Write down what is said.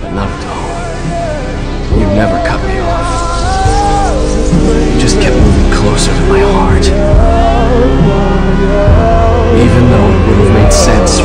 But Naruto, you never cut me off. You just kept moving closer to my heart. Even though it would have made sense